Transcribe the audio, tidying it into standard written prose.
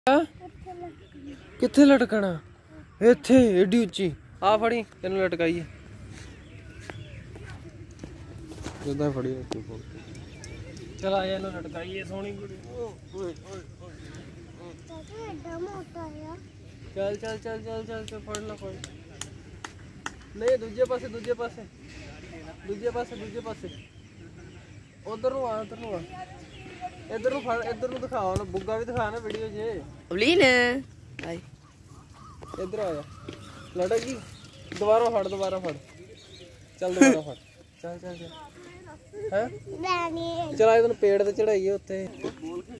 कित्थे लटकना इत्थे एडी उच्ची आ फड़ी तेन लटकाइए फड़ी चल आ जा लटकाइए सोहनी कुड़ी चल चल चल चल चल चल फड़ ला फड़ नहीं दूजे पासे दूजे पासे दूजे पासे दूजे पासे उधर आ उधर आ इधर फड़ इधर दिखा बुग्गा भी दिखा ना वीडियो च इधर आ जा लटकी दोबारा फड़ चल दोबारा फड़ चल चल चल है चल आज तेन पेड़ ते चढ़ाइए उत्ते